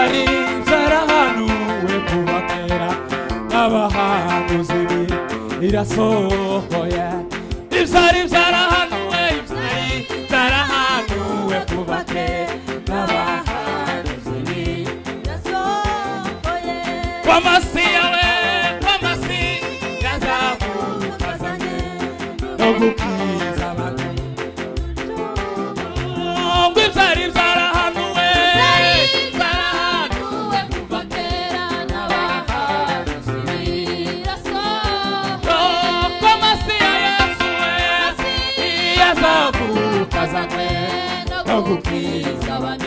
ibyari byarahanuwe kuva kera n'abahanuzi birasohoye ibyari byarahanuwe kuva kera n'abahanuzi birasohoye kw'amasiya we kw'amasiya azamukazanye no gukiza abantu ngo ibyari byarahanuwe kuva kera n'abahanuzi birasohoye kw'amasiya Yesu we yazamukazanye no gukiza abantu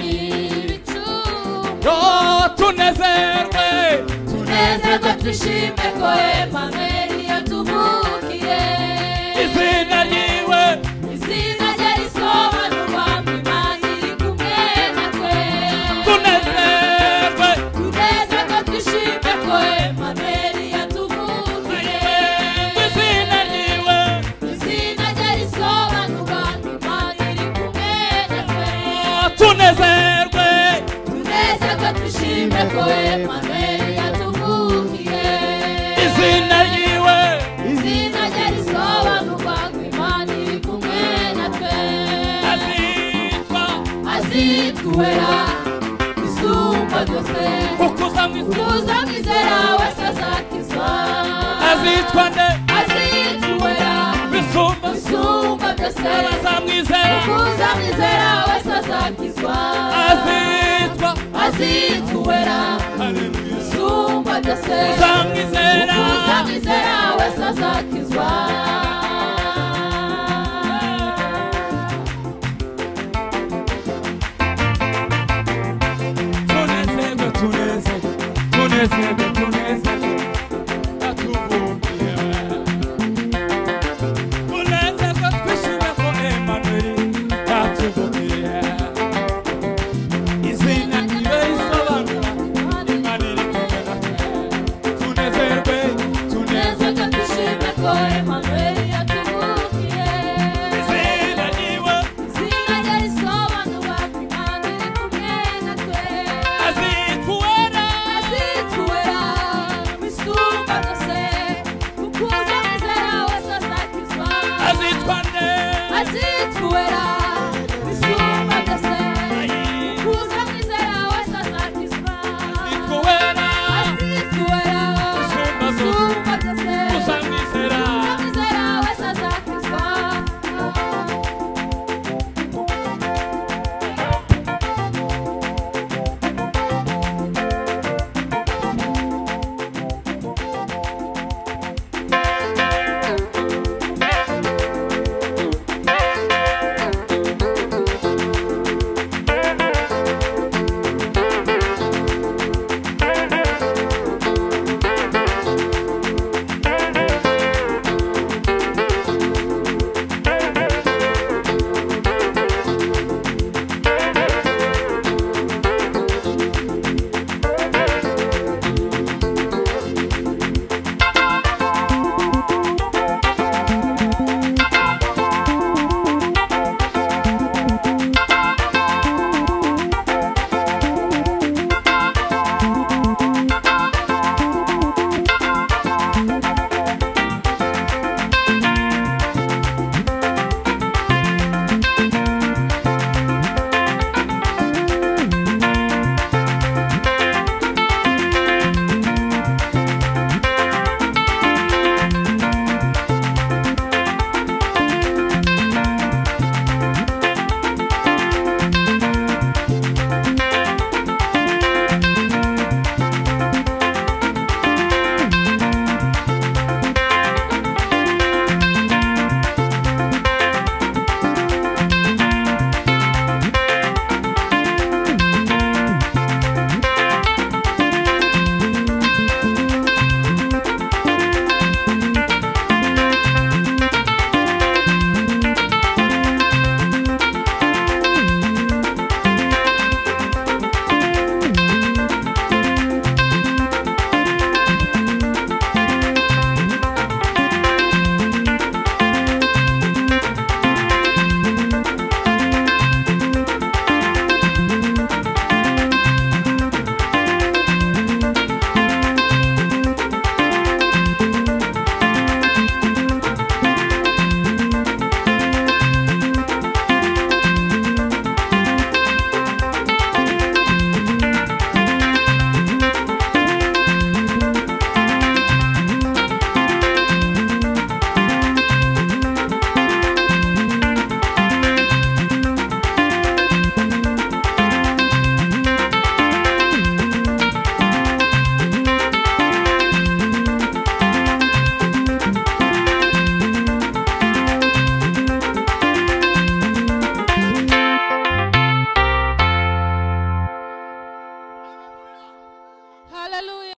tunezerwe twishime ko Emmanuel yatuvukiye izina ryiwe risobanurwa Imana iri kumwe natwe tunezerwe twishime ko Emmanuel yatuvukiye izina ryiwe risobanurwa Imana iri kumwe natwe tunezerwe twishime ko Emmanuel yatuvukiye izina ryiwe risobanurwa Imana iri kumwe natwe azitwera isumba byose ukuza mwizera wese azakizwa azitwera isumba byose abazamwizera ukuza mwizera wese azakizwa azitwera isumba byose uzamwizera wese azakizwa tunezerwe